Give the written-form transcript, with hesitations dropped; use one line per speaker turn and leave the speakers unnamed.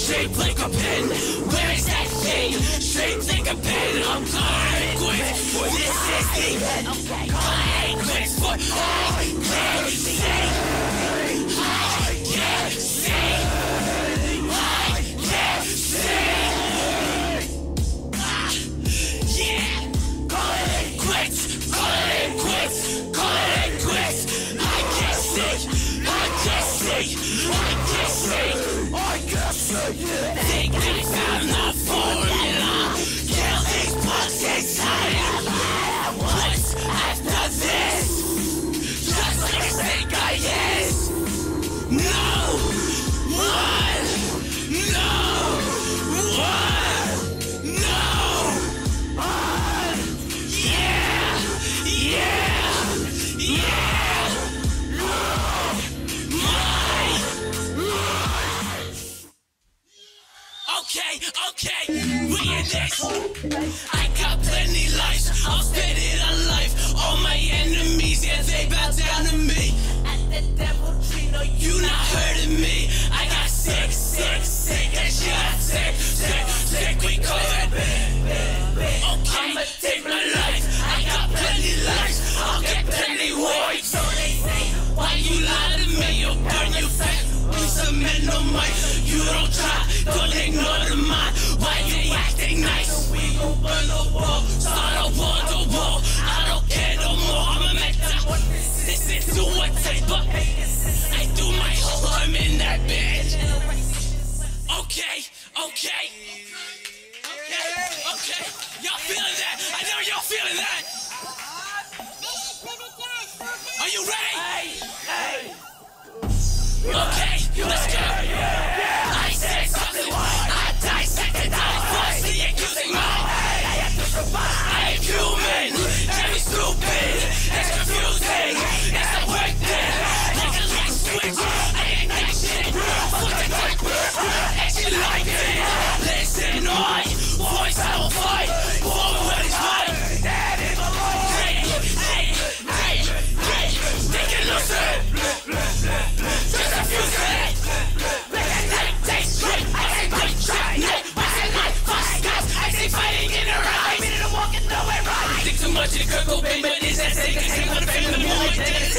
shaped like a pen. Where is that thing? Shaped like a pen. I'm calling quits. This is the end. Calling quits for I can't sing. I can't sing. I can't sing. Yeah. Call it quits. Call it quits. Call it quits. I can't sing. I can't sing. I can't sing. I can't sing. Think they found the formula. Kill these bugs inside of me. What's after this? Just like I think I is. No one. No one. No one. Yeah. Yeah. Yeah. My life. Okay, we in this. I got plenty lives, I'll spend it on life. All my enemies, yeah, they bow down to me. At the devil tree, no, you not hurting me. I got sick, and she got sick, we call it okay, I'ma take my life. I got plenty lives, I'll get plenty voids. So they say, why you lie to me? You'll burn your face. We cement no mic, you don't try, don't ignore the mind. Why you acting nice? We gon' burn the wall, start a war, the wall. I don't care no more, I'ma make that one. Listen to a tape, but I do my whole arm in that bitch. Okay. Y'all feeling that? I know y'all feeling that. Are you ready? Hey. Okay, let's go. I said something. I dissected that. Falsely accusing mine. I have to survive. I am human. Very stupid. It's confusing. It's a work thing. Like a light switch. I ain't that shit. Fuck the quick. Action like it. Listen, voice I will fight. Forward is right. That is a law. Hey. They can lose it. Just a few seconds. Let that night taste straight. I say great shot. Night, fast guys. I say fighting in her eyes. I'm walking nowhere right. Think too much in Kurt Cobain, but is that saying? Cause he wanna fame in the moment.